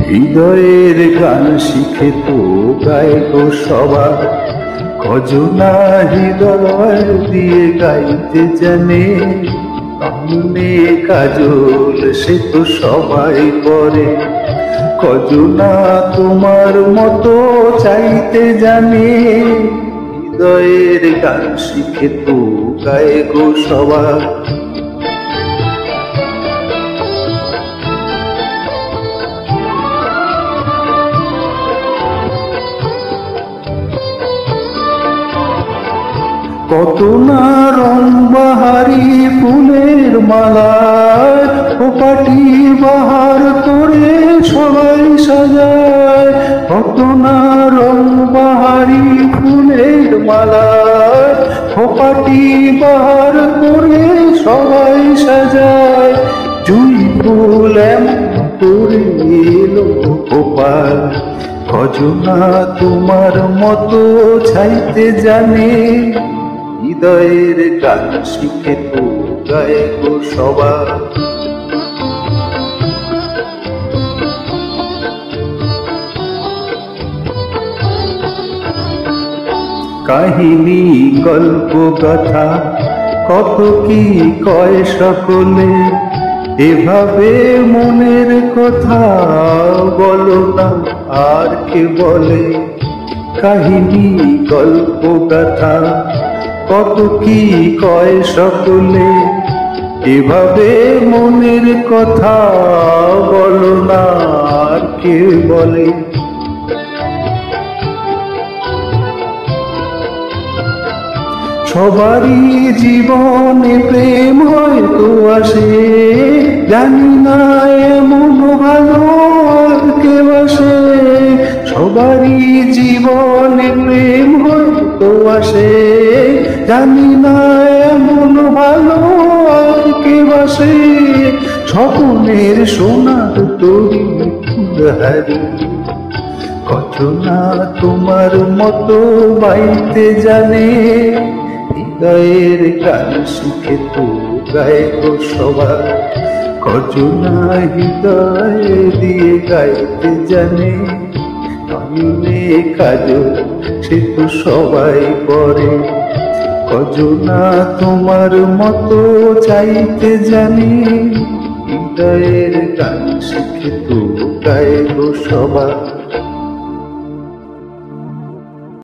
হৃদয়ের গান শিখে তো গায় গো সবার, কজনা হৃদয় দিয়ে গাইতে জানে। কামনে কাজল সে তো সবাই করে, কজনা তোমার মতো চাইতে জানে। হৃদয়ের গান শিখে তো গায় গো সবার। কত না রং বাহারি ফুলের মালা, পাটি বাহার করে সবাই সাজায়। কত না রং বাহারি ফুলের মালা, পাটি বাহার করে সবাই সাজায়। জুই ফুল এমন করে এলো গোপাল, কজনা তোমার মতো ছাইতে জানে। হৃদয়ের গান শিখে তো গায় গো সবার। কাহিনী গল্প গাথা কত কি কয় সকলে, এভাবে মনের কথা বলো না আর কে বলে। কাহিনী গল্প গাথা কত কি কয় সকলে, এভাবে মনের কথা বলো না আর কে বলে। সবারই জীবনে প্রেম হয়তো আসে, জানি না এমন ভালো কে বাসে। সবারই জীবনে প্রেম হয়তো আসে, জানি না এমন ভালো কে বাসে। স্বপ্নের সোনার তরি ফুলহারি, কজনা তোমার মতো বাইতে জানে। হৃদয়ের গান শিখে তো গায় গো সবার, কজনা হৃদয় দিয়ে গাইতে জানে। কামনে কাজল সে তো সবাই করে, কজনা তোমার মতো চাইতে জানে। হৃদয়ের গান শিখে তো গায় গো সবার।